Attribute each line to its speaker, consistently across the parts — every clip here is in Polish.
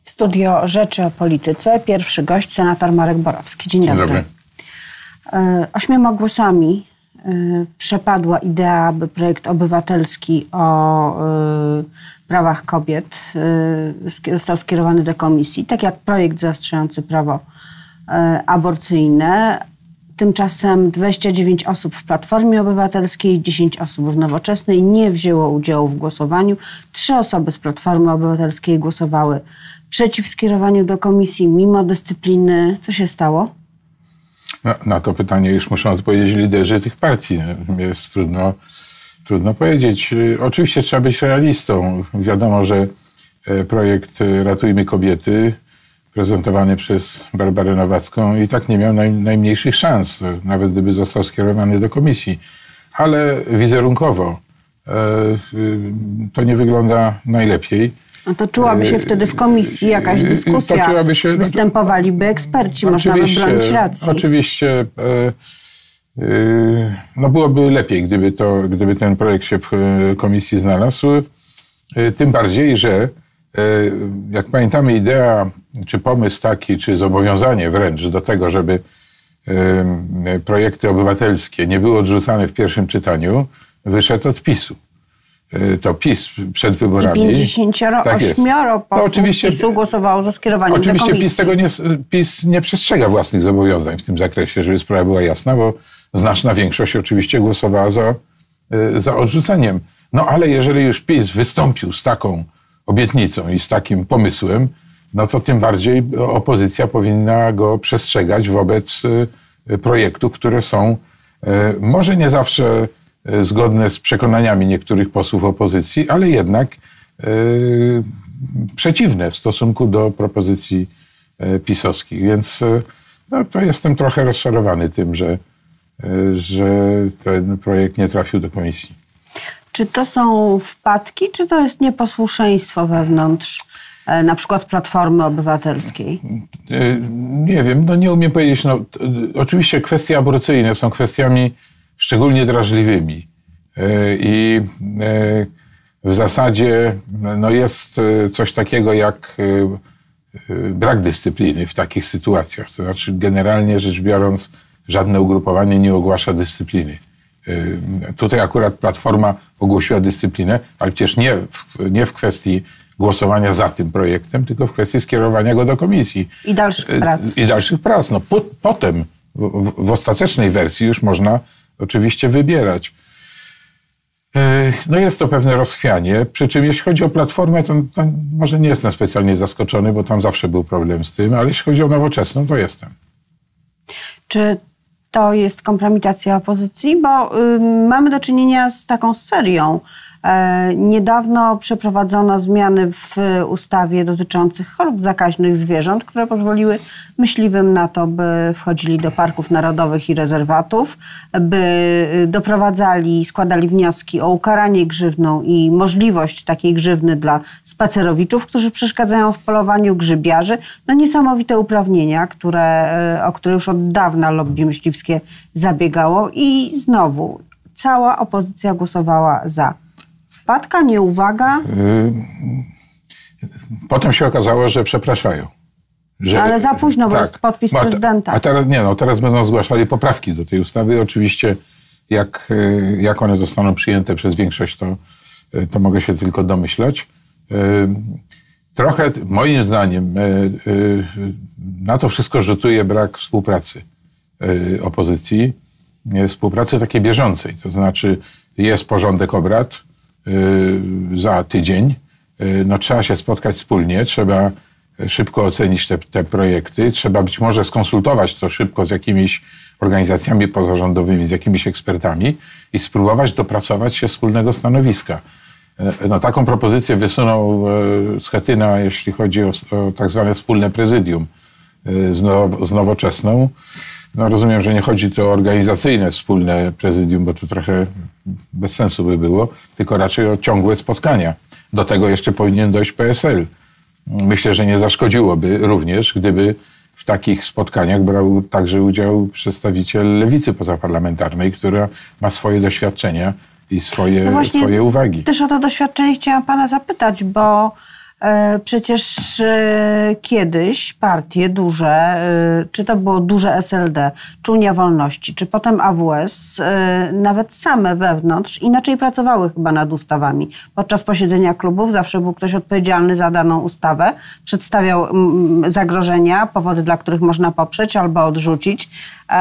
Speaker 1: Studio Rzeczy o Polityce. Pierwszy gość, senator Marek Borowski. Dzień dobry.
Speaker 2: Dzień dobry.
Speaker 1: 8 głosami przepadła idea, aby projekt obywatelski o prawach kobiet został skierowany do komisji, tak jak projekt zaostrzający prawo aborcyjne. Tymczasem 29 osób w Platformie Obywatelskiej, 10 osób w Nowoczesnej nie wzięło udziału w głosowaniu. 3 osoby z Platformy Obywatelskiej głosowały przeciw skierowaniu do komisji mimo dyscypliny. Co się stało?
Speaker 2: Na to pytanie już muszą odpowiedzieć liderzy tych partii. Jest trudno powiedzieć. Oczywiście trzeba być realistą. Wiadomo, że projekt Ratujmy Kobiety prezentowany przez Barbarę Nowacką i tak nie miał najmniejszych szans, nawet gdyby został skierowany do komisji. Ale wizerunkowo to nie wygląda najlepiej.
Speaker 1: No to czułaby się wtedy w komisji jakaś dyskusja, występowaliby eksperci, można by bronić racji.
Speaker 2: Oczywiście, no byłoby lepiej, gdyby ten projekt się w komisji znalazł. Tym bardziej, że jak pamiętamy, idea, czy pomysł taki, czy zobowiązanie wręcz do tego, żeby projekty obywatelskie nie były odrzucane w pierwszym czytaniu, wyszedł od PiS-u. To PiS przed wyborami...
Speaker 1: 58 posłów PiS-u głosowało za skierowaniem do komisji.
Speaker 2: Oczywiście PiS nie przestrzega własnych zobowiązań w tym zakresie, żeby sprawa była jasna, bo znaczna większość oczywiście głosowała za odrzuceniem. No ale jeżeli już PiS wystąpił z taką obietnicą i z takim pomysłem, no to tym bardziej opozycja powinna go przestrzegać wobec projektów, które są może nie zawsze zgodne z przekonaniami niektórych posłów opozycji, ale jednak przeciwne w stosunku do propozycji pisowskich. Więc no, to jestem trochę rozczarowany tym, że ten projekt nie trafił do komisji.
Speaker 1: Czy to są wpadki, czy to jest nieposłuszeństwo wewnątrz na przykład Platformy Obywatelskiej?
Speaker 2: Nie wiem, no nie umiem powiedzieć. No, oczywiście kwestie aborcyjne są kwestiami szczególnie drażliwymi i w zasadzie no jest coś takiego jak brak dyscypliny w takich sytuacjach. To znaczy generalnie rzecz biorąc żadne ugrupowanie nie ogłasza dyscypliny. Tutaj akurat Platforma ogłosiła dyscyplinę, ale przecież nie w kwestii głosowania za tym projektem, tylko w kwestii skierowania go do komisji.
Speaker 1: I dalszych prac.
Speaker 2: No, potem w ostatecznej wersji już można oczywiście wybierać. No jest to pewne rozchwianie, przy czym jeśli chodzi o Platformę, to może nie jestem specjalnie zaskoczony, bo tam zawsze był problem z tym, ale jeśli chodzi o Nowoczesną, to jestem.
Speaker 1: Czy to jest kompromitacja opozycji? Bo mamy do czynienia z taką serią. Niedawno przeprowadzono zmiany w ustawie dotyczących chorób zakaźnych zwierząt, które pozwoliły myśliwym na to, by wchodzili do parków narodowych i rezerwatów, by doprowadzali, składali wnioski o ukaranie grzywną i możliwość takiej grzywny dla spacerowiczów, którzy przeszkadzają w polowaniu, grzybiarzy. No niesamowite uprawnienia, o które już od dawna lobby myśliwskie zabiegało i znowu cała opozycja głosowała za. Wpadka, nieuwaga?
Speaker 2: Potem się okazało, że przepraszają.
Speaker 1: Ale za późno, bo jest podpis prezydenta.
Speaker 2: A teraz będą zgłaszali poprawki do tej ustawy. Oczywiście jak one zostaną przyjęte przez większość, to mogę się tylko domyślać. Trochę, moim zdaniem, na to wszystko rzutuje brak współpracy opozycji. Współpracy takiej bieżącej. To znaczy jest porządek obrad za tydzień. No, trzeba się spotkać wspólnie, trzeba szybko ocenić te projekty, trzeba być może skonsultować to szybko z jakimiś organizacjami pozarządowymi, z jakimiś ekspertami i spróbować dopracować się wspólnego stanowiska. No, taką propozycję wysunął Schetyna, jeśli chodzi o tak zwane wspólne prezydium z Nowoczesną. No, rozumiem, że nie chodzi tu o organizacyjne wspólne prezydium, bo to trochę bez sensu by było, tylko raczej o ciągłe spotkania. Do tego jeszcze powinien dojść PSL. Myślę, że nie zaszkodziłoby również, gdyby w takich spotkaniach brał także udział przedstawiciel lewicy pozaparlamentarnej, która ma swoje doświadczenia i swoje uwagi.
Speaker 1: Też o to doświadczenie chciałam pana zapytać, bo Przecież kiedyś partie duże, czy to było duże SLD, czy Unia Wolności, czy potem AWS, nawet same wewnątrz inaczej pracowały chyba nad ustawami. Podczas posiedzenia klubów zawsze był ktoś odpowiedzialny za daną ustawę, przedstawiał zagrożenia, powody, dla których można poprzeć albo odrzucić.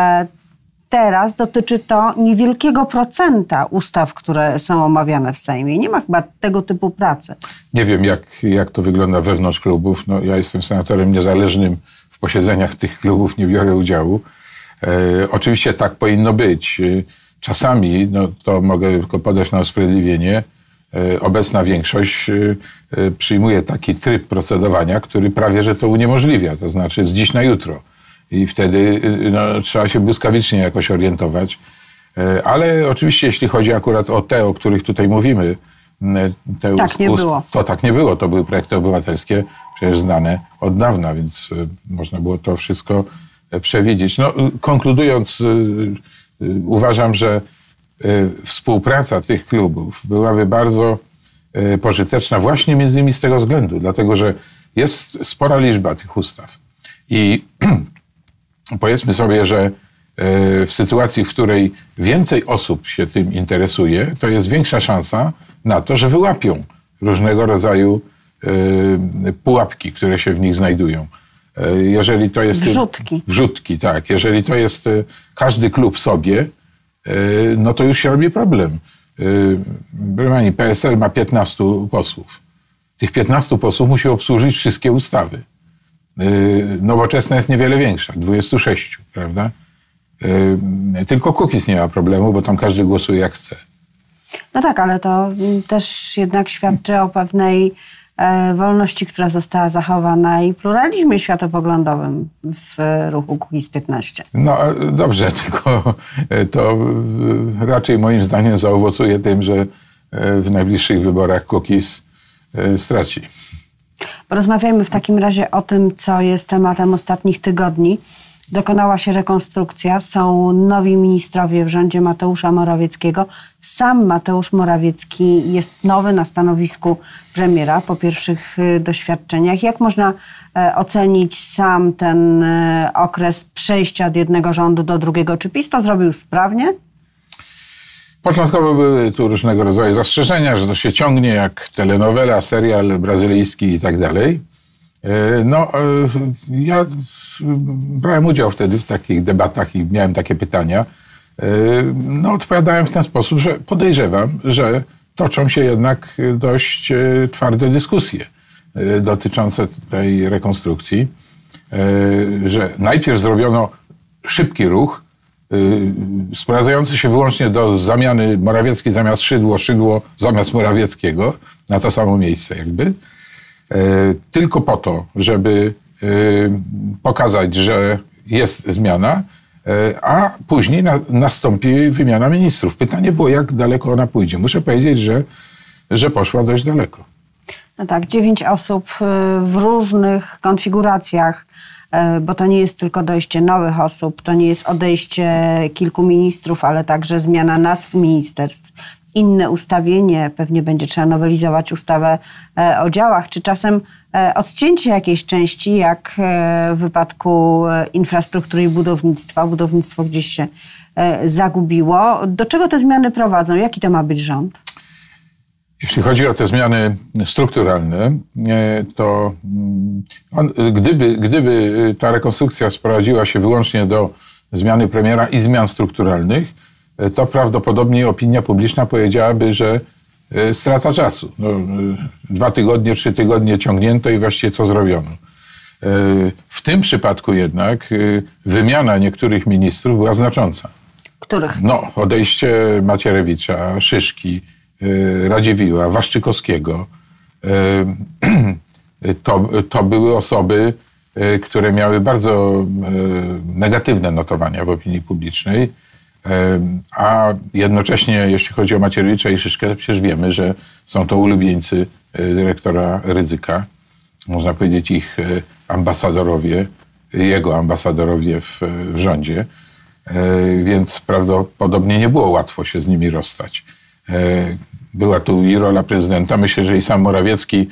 Speaker 1: Teraz dotyczy to niewielkiego procenta ustaw, które są omawiane w Sejmie. Nie ma chyba tego typu pracy.
Speaker 2: Nie wiem, jak to wygląda wewnątrz klubów. No, ja jestem senatorem niezależnym. W posiedzeniach tych klubów nie biorę udziału. Oczywiście tak powinno być. Czasami, no, to mogę tylko podać na usprawiedliwienie, obecna większość przyjmuje taki tryb procedowania, który prawie że to uniemożliwia. To znaczy z dziś na jutro. I wtedy no, trzeba się błyskawicznie jakoś orientować. Ale oczywiście, jeśli chodzi akurat o te, o których tutaj mówimy,
Speaker 1: tak nie było.
Speaker 2: To tak nie było. To były projekty obywatelskie przecież znane od dawna, więc można było to wszystko przewidzieć. No, konkludując, uważam, że współpraca tych klubów byłaby bardzo pożyteczna właśnie między innymi z tego względu, dlatego że jest spora liczba tych ustaw. I powiedzmy sobie, że w sytuacji, w której więcej osób się tym interesuje, to jest większa szansa na to, że wyłapią różnego rodzaju pułapki, które się w nich znajdują. Jeżeli to jest...
Speaker 1: Wrzutki.
Speaker 2: Wrzutki, tak. Jeżeli to jest każdy klub sobie, no to już się robi problem. Proszę pani, PSL ma 15 posłów. Tych 15 posłów musi obsłużyć wszystkie ustawy. Nowoczesna jest niewiele większa, 26, prawda? Tylko Kukiz nie ma problemu, bo tam każdy głosuje jak chce.
Speaker 1: No tak, ale to też jednak świadczy o pewnej wolności, która została zachowana i pluralizmie światopoglądowym w ruchu Kukiz 15.
Speaker 2: No dobrze, tylko to raczej moim zdaniem zaowocuje tym, że w najbliższych wyborach Kukiz straci.
Speaker 1: Porozmawiajmy w takim razie o tym, co jest tematem ostatnich tygodni. Dokonała się rekonstrukcja, są nowi ministrowie w rządzie Mateusza Morawieckiego. Sam Mateusz Morawiecki jest nowy na stanowisku premiera po pierwszych doświadczeniach. Jak można ocenić sam ten okres przejścia od jednego rządu do drugiego? Czy PiS to zrobił sprawnie?
Speaker 2: Początkowo były tu różnego rodzaju zastrzeżenia, że to się ciągnie jak telenowela, serial brazylijski i tak dalej. No, ja brałem udział wtedy w takich debatach i miałem takie pytania. No, odpowiadałem w ten sposób, że podejrzewam, że toczą się jednak dość twarde dyskusje dotyczące tej rekonstrukcji, że najpierw zrobiono szybki ruch, sprowadzający się wyłącznie do zamiany Morawiecki zamiast Szydło, Szydło zamiast Morawieckiego, na to samo miejsce jakby, tylko po to, żeby pokazać, że jest zmiana, a później nastąpi wymiana ministrów. Pytanie było, jak daleko ona pójdzie. Muszę powiedzieć, że poszła dość daleko.
Speaker 1: No tak, 9 osób w różnych konfiguracjach, bo to nie jest tylko dojście nowych osób, to nie jest odejście kilku ministrów, ale także zmiana nazw ministerstw. Inne ustawienie, pewnie będzie trzeba nowelizować ustawę o działach, czy czasem odcięcie jakiejś części, jak w wypadku infrastruktury i budownictwa. Budownictwo gdzieś się zagubiło. Do czego te zmiany prowadzą? Jaki to ma być rząd?
Speaker 2: Jeśli chodzi o te zmiany strukturalne, to gdyby ta rekonstrukcja sprowadziła się wyłącznie do zmiany premiera i zmian strukturalnych, to prawdopodobnie opinia publiczna powiedziałaby, że strata czasu. No, 2 tygodnie, 3 tygodnie ciągnięto i właściwie co zrobiono. W tym przypadku jednak wymiana niektórych ministrów była znacząca.
Speaker 1: Których?
Speaker 2: No, odejście Macierewicza, Szyszki, Radziwiłła, Waszczykowskiego. To były osoby, które miały bardzo negatywne notowania w opinii publicznej, a jednocześnie, jeśli chodzi o Macierewicza i Szyszkę, to przecież wiemy, że są to ulubieńcy dyrektora Rydzyka. Można powiedzieć ich ambasadorowie, jego ambasadorowie w rządzie, więc prawdopodobnie nie było łatwo się z nimi rozstać. Była tu i rola prezydenta. Myślę, że i sam Morawiecki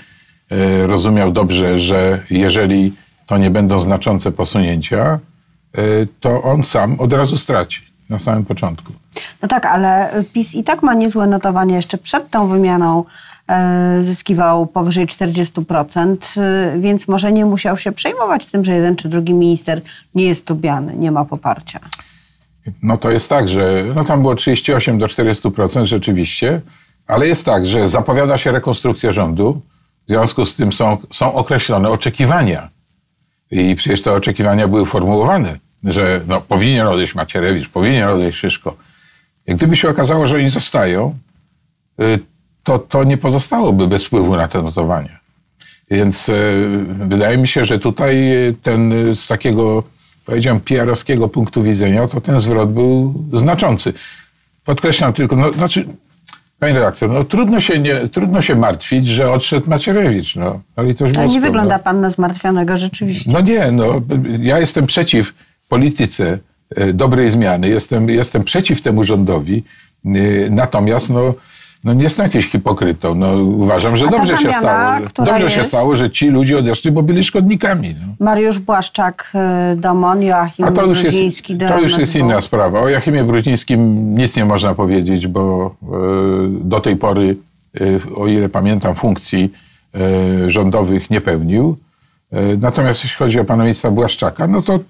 Speaker 2: rozumiał dobrze, że jeżeli to nie będą znaczące posunięcia, to on sam od razu straci na samym początku.
Speaker 1: No tak, ale PiS i tak ma niezłe notowania. Jeszcze przed tą wymianą zyskiwał powyżej 40%, więc może nie musiał się przejmować tym, że jeden czy drugi minister nie jest lubiany, nie ma poparcia.
Speaker 2: No to jest tak, że tam było 38 do 40% rzeczywiście, ale jest tak, że zapowiada się rekonstrukcja rządu, w związku z tym są określone oczekiwania. I przecież te oczekiwania były formułowane, że powinien odejść Macierewicz, powinien odejść Szyszko. I gdyby się okazało, że oni zostają, to nie pozostałoby bez wpływu na te notowania. Więc wydaje mi się, że tutaj z takiego, powiedziałem, PR-owskiego punktu widzenia, to ten zwrot był znaczący. Podkreślam tylko, panie redaktor, trudno się martwić, że odszedł Macierewicz.
Speaker 1: Ale nie wygląda pan na zmartwionego rzeczywiście.
Speaker 2: Ja jestem przeciw polityce dobrej zmiany, jestem przeciw temu rządowi, natomiast nie jestem jakimś hipokrytą. Uważam, że dobrze się stało, że ci ludzie odeszli, bo byli szkodnikami.
Speaker 1: Mariusz Błaszczak do MON, Joachim Brudziński do MSW.
Speaker 2: To już jest inna sprawa. O Joachimie Brudzińskim nic nie można powiedzieć, bo do tej pory, o ile pamiętam, funkcji rządowych nie pełnił. Natomiast jeśli chodzi o pana ministra Błaszczaka,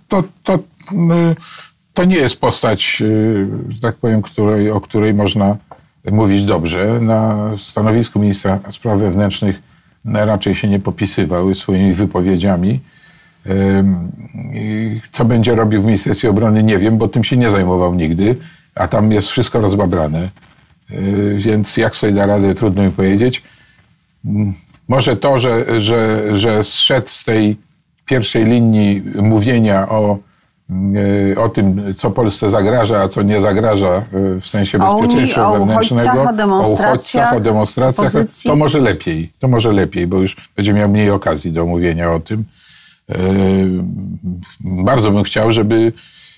Speaker 2: to nie jest postać, że tak powiem, o której można mówić dobrze. Na stanowisku ministra spraw wewnętrznych raczej się nie popisywał swoimi wypowiedziami. Co będzie robił w Ministerstwie Obrony, nie wiem, bo tym się nie zajmował nigdy, a tam jest wszystko rozbabrane. Więc jak sobie da radę, trudno mi powiedzieć. Może to, że zszedł z tej pierwszej linii mówienia o tym, co Polsce zagraża, a co nie zagraża w sensie bezpieczeństwa wewnętrznego, o uchodźcach, o demonstracjach, to może lepiej, bo już będzie miał mniej okazji do mówienia o tym. Bardzo bym chciał, żeby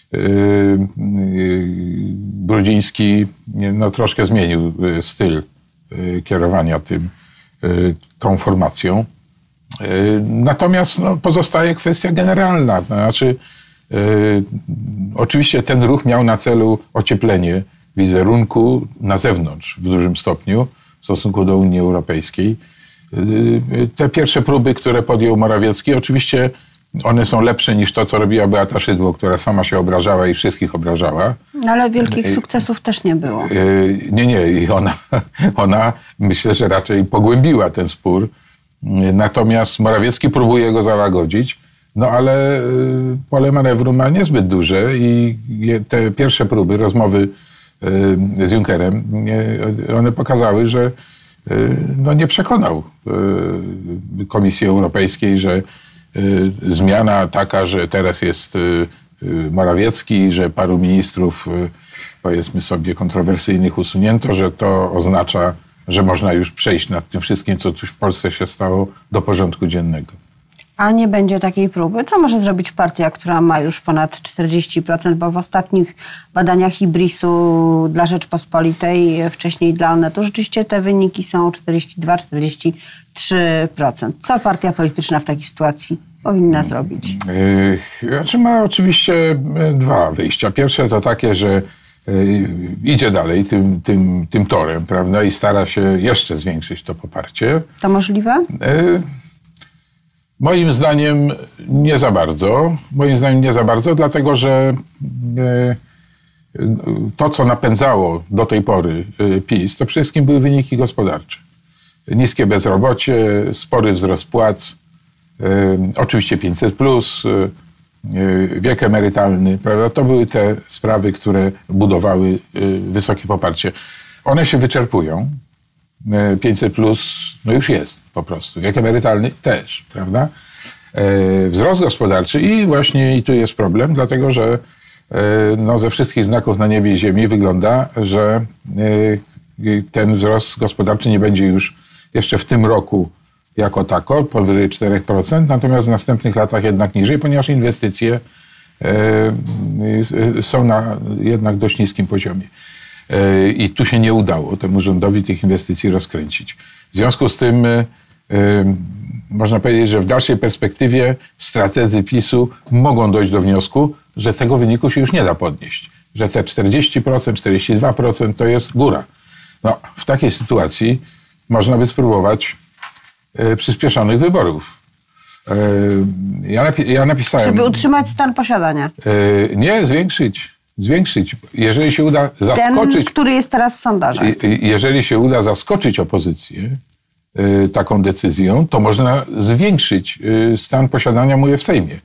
Speaker 2: Brudziński troszkę zmienił styl kierowania tą formacją. Natomiast pozostaje kwestia generalna. Oczywiście ten ruch miał na celu ocieplenie wizerunku na zewnątrz w dużym stopniu w stosunku do Unii Europejskiej. Te pierwsze próby, które podjął Morawiecki, oczywiście one są lepsze niż to, co robiła Beata Szydło, która sama się obrażała i wszystkich obrażała.
Speaker 1: Ale wielkich sukcesów też nie było.
Speaker 2: Nie. I ona myślę, że raczej pogłębiła ten spór. Natomiast Morawiecki próbuje go załagodzić. Ale pole manewru ma niezbyt duże i te pierwsze próby, rozmowy z Junckerem, one pokazały, że nie przekonał Komisji Europejskiej, że zmiana taka, że teraz jest Morawiecki, że paru ministrów, powiedzmy sobie, kontrowersyjnych usunięto, że to oznacza, że można już przejść nad tym wszystkim, co w Polsce się stało, do porządku dziennego.
Speaker 1: A nie będzie takiej próby? Co może zrobić partia, która ma już ponad 40%? Bo w ostatnich badaniach IBRIS-u dla Rzeczpospolitej, wcześniej dla Onetu, rzeczywiście te wyniki są 42-43%. Co partia polityczna w takiej sytuacji powinna zrobić?
Speaker 2: Ma oczywiście dwa wyjścia. Pierwsze to takie, że idzie dalej tym torem, prawda? I stara się jeszcze zwiększyć to poparcie.
Speaker 1: To możliwe?
Speaker 2: Moim zdaniem nie za bardzo. Dlatego że to, co napędzało do tej pory PiS, to przede wszystkim były wyniki gospodarcze. Niskie bezrobocie, spory wzrost płac, oczywiście 500+, wiek emerytalny, prawda? To były te sprawy, które budowały wysokie poparcie. One się wyczerpują. 500+ już jest po prostu. Wiek emerytalny też, prawda? Wzrost gospodarczy i tu jest problem, dlatego że ze wszystkich znaków na niebie i ziemi wygląda, że ten wzrost gospodarczy nie będzie już jeszcze w tym roku jako tako, powyżej 4%, natomiast w następnych latach jednak niżej, ponieważ inwestycje są na jednak dość niskim poziomie. I tu się nie udało temu rządowi tych inwestycji rozkręcić. W związku z tym można powiedzieć, że w dalszej perspektywie strategzy PiS-u mogą dojść do wniosku, że tego wyniku się już nie da podnieść. Że te 40%, 42% to jest góra. No, w takiej sytuacji można by spróbować przyspieszonych wyborów. Ja napisałem...
Speaker 1: Żeby utrzymać stan posiadania.
Speaker 2: Nie, zwiększyć. Jeżeli się uda zaskoczyć...
Speaker 1: Ten, który jest teraz w sondażach.
Speaker 2: Jeżeli się uda zaskoczyć opozycję taką decyzją, to można zwiększyć stan posiadania, mówię, w Sejmie.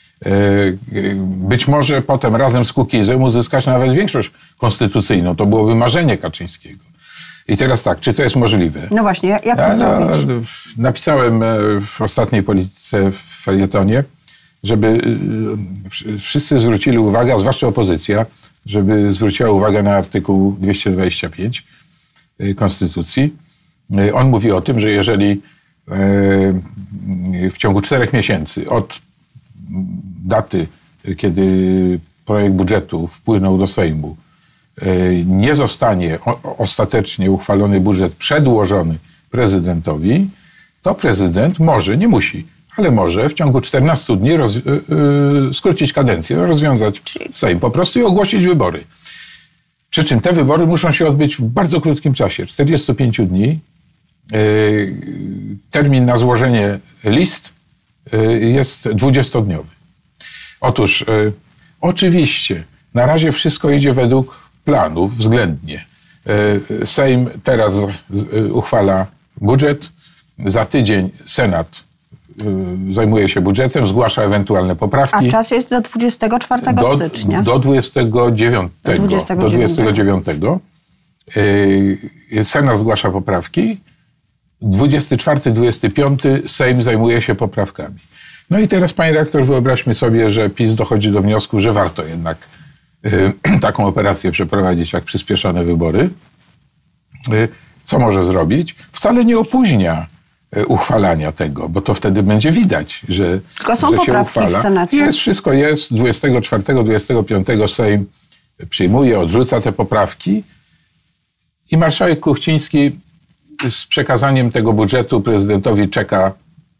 Speaker 2: Być może potem razem z Kukizem uzyskać nawet większość konstytucyjną. To byłoby marzenie Kaczyńskiego. I teraz tak, czy to jest możliwe?
Speaker 1: No właśnie, jak to zrobić?
Speaker 2: Napisałem w ostatniej polityce w felietonie, żeby wszyscy zwrócili uwagę, a zwłaszcza opozycja, żeby zwróciła uwagę na artykuł 225 Konstytucji. On mówi o tym, że jeżeli w ciągu 4 miesięcy od daty, kiedy projekt budżetu wpłynął do Sejmu, nie zostanie ostatecznie uchwalony budżet przedłożony prezydentowi, to prezydent może, nie musi, ale może w ciągu 14 dni skrócić kadencję, rozwiązać Sejm po prostu i ogłosić wybory. Przy czym te wybory muszą się odbyć w bardzo krótkim czasie, 45 dni. Termin na złożenie list jest 20-dniowy. Otóż oczywiście na razie wszystko idzie według planu względnie. Sejm teraz uchwala budżet, za tydzień Senat zajmuje się budżetem, zgłasza ewentualne poprawki.
Speaker 1: A czas jest do 24 stycznia.
Speaker 2: Do 29. Do 29. Senat zgłasza poprawki. 24-25 Sejm zajmuje się poprawkami. No i teraz, panie redaktor, wyobraźmy sobie, że PiS dochodzi do wniosku, że warto jednak taką operację przeprowadzić jak przyspieszone wybory. Co może zrobić? Wcale nie opóźnia uchwalania tego, bo to wtedy będzie widać, że
Speaker 1: tylko są poprawki
Speaker 2: się uchwala.
Speaker 1: W Senacie.
Speaker 2: Wszystko jest. 24-25 Sejm przyjmuje, odrzuca te poprawki i marszałek Kuchciński z przekazaniem tego budżetu prezydentowi czeka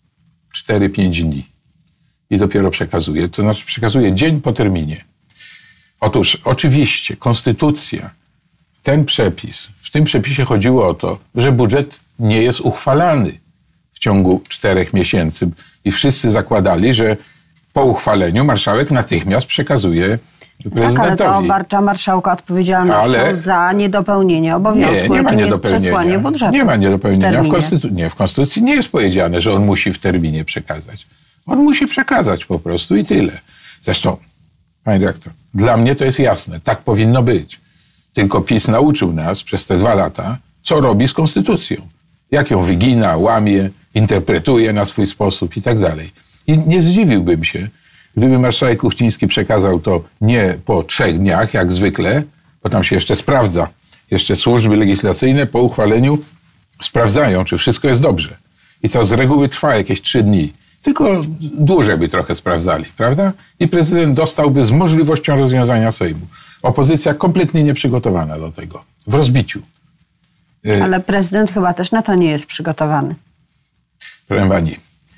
Speaker 2: 4-5 dni i dopiero przekazuje. To znaczy przekazuje dzień po terminie. Otóż oczywiście konstytucja, ten przepis, w tym przepisie chodziło o to, że budżet nie jest uchwalany w ciągu 4 miesięcy i wszyscy zakładali, że po uchwaleniu marszałek natychmiast przekazuje prezydentowi.
Speaker 1: Tak, ale to obarcza marszałka odpowiedzialnością za niedopełnienie obowiązku.
Speaker 2: Nie ma
Speaker 1: niedopełnienia. Budżetu.
Speaker 2: Nie ma niedopełnienia. W Konstytucji nie jest powiedziane, że on musi w terminie przekazać. On musi przekazać po prostu i tyle. Zresztą, panie dyrektor, dla mnie to jest jasne. Tak powinno być. Tylko PiS nauczył nas przez te 2 lata, co robi z Konstytucją. Jak ją wygina, łamie, interpretuje na swój sposób i tak dalej. I nie zdziwiłbym się, gdyby marszałek Kuchciński przekazał to nie po 3 dniach, jak zwykle, bo tam się jeszcze sprawdza. Jeszcze służby legislacyjne po uchwaleniu sprawdzają, czy wszystko jest dobrze. I to z reguły trwa jakieś 3 dni. Tylko dłużej by trochę sprawdzali, prawda? I prezydent dostałby z możliwością rozwiązania Sejmu. Opozycja kompletnie nieprzygotowana do tego. W rozbiciu.
Speaker 1: Ale prezydent chyba też na to nie jest przygotowany.
Speaker 2: Proszę pani,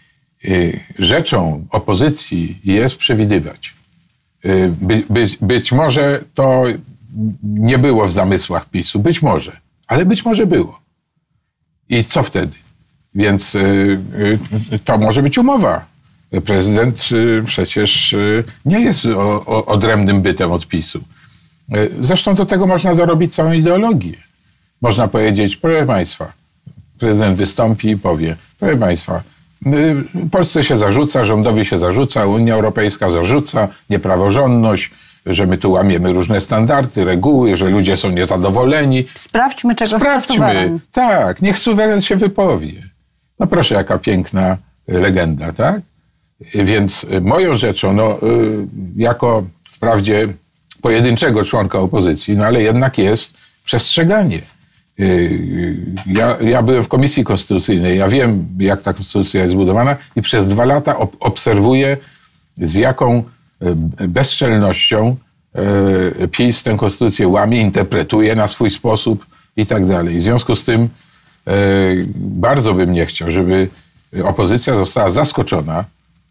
Speaker 2: rzeczą opozycji jest przewidywać. Być może to nie było w zamysłach PiS-u. Być może. Ale być może było. I co wtedy? Więc to może być umowa. Prezydent przecież nie jest odrębnym bytem od PiS-u. Zresztą do tego można dorobić całą ideologię. Można powiedzieć, proszę państwa, prezydent wystąpi i powie, proszę państwa, Polsce się zarzuca, rządowi się zarzuca, Unia Europejska zarzuca niepraworządność, że my tu łamiemy różne standardy, reguły, że ludzie są niezadowoleni.
Speaker 1: Sprawdźmy, czego chce suweren.
Speaker 2: Tak, niech suweren się wypowie. No proszę, jaka piękna legenda, tak? Więc moją rzeczą, jako wprawdzie pojedynczego członka opozycji, no ale jednak jest przestrzeganie. Ja byłem w Komisji Konstytucyjnej, ja wiem, jak ta konstytucja jest zbudowana i przez 2 lata obserwuję, z jaką bezczelnością PiS tę konstytucję łamie, interpretuje na swój sposób i tak dalej. W związku z tym bardzo bym nie chciał, żeby opozycja została zaskoczona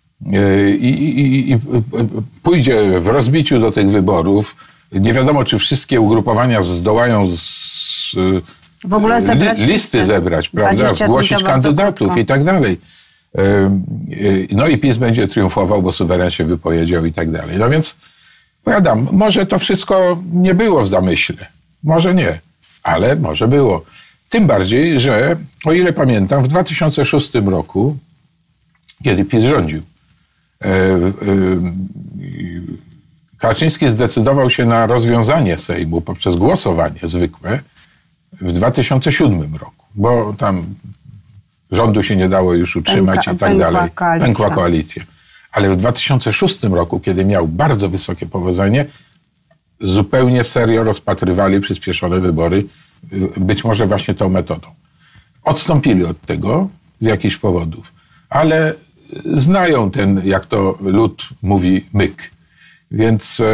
Speaker 2: i pójdzie w rozbiciu do tych wyborów. Nie wiadomo, czy wszystkie ugrupowania zdołają
Speaker 1: w ogóle
Speaker 2: listy zebrać, prawda? Zgłosić kandydatów i tak dalej. No i PiS będzie triumfował, bo suweren się wypowiedział i tak dalej. No więc, powiadam, może to wszystko nie było w zamyśle. Może nie, ale może było. Tym bardziej, że o ile pamiętam, w 2006 roku, kiedy PiS rządził, Kaczyński zdecydował się na rozwiązanie Sejmu poprzez głosowanie zwykłe w 2007 roku, bo tam rządu się nie dało już utrzymać i tak dalej. Pękła koalicja. Ale w 2006 roku, kiedy miał bardzo wysokie powodzenie, zupełnie serio rozpatrywali przyspieszone wybory, być może właśnie tą metodą. Odstąpili od tego z jakichś powodów, ale znają ten, jak to lud mówi, myk. Więc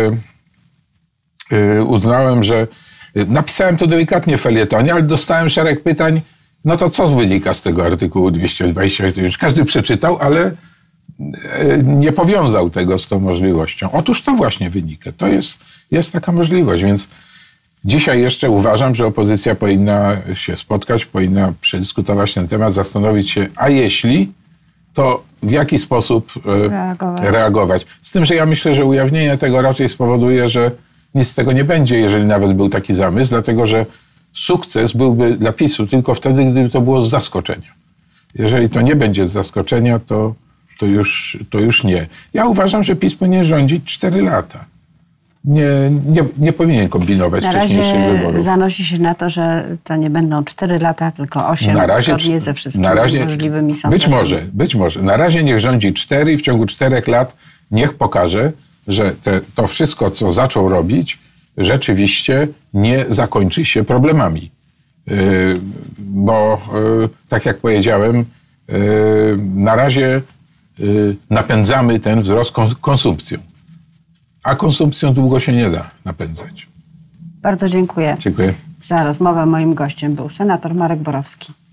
Speaker 2: uznałem, że napisałem to delikatnie w felietonie, ale dostałem szereg pytań, no to co wynika z tego artykułu 220? Już każdy przeczytał, ale nie powiązał tego z tą możliwością. Otóż to właśnie wynika. To jest taka możliwość, więc dzisiaj jeszcze uważam, że opozycja powinna się spotkać, powinna przedyskutować ten temat, zastanowić się, a jeśli, to w jaki sposób reagować. Z tym, że ja myślę, że ujawnienie tego raczej spowoduje, że nic z tego nie będzie, jeżeli nawet był taki zamysł, dlatego że sukces byłby dla PiS-u tylko wtedy, gdyby to było z zaskoczenia. Jeżeli to nie będzie z zaskoczenia, to już nie. Ja uważam, że PiS powinien rządzić 4 lata. Nie powinien kombinować wcześniejszych wyborów.
Speaker 1: Zanosi się na to, że to nie będą 4 lata, tylko 8, zgodnie ze wszystkimi możliwymi sondażami.
Speaker 2: Być może. Na razie niech rządzi 4 i w ciągu 4 lat niech pokaże, że to wszystko, co zaczął robić, rzeczywiście nie zakończy się problemami. Bo tak jak powiedziałem, na razie napędzamy ten wzrost konsumpcją. A konsumpcją długo się nie da napędzać.
Speaker 1: Bardzo dziękuję.
Speaker 2: Dziękuję.
Speaker 1: Za rozmowę moim gościem był senator Marek Borowski.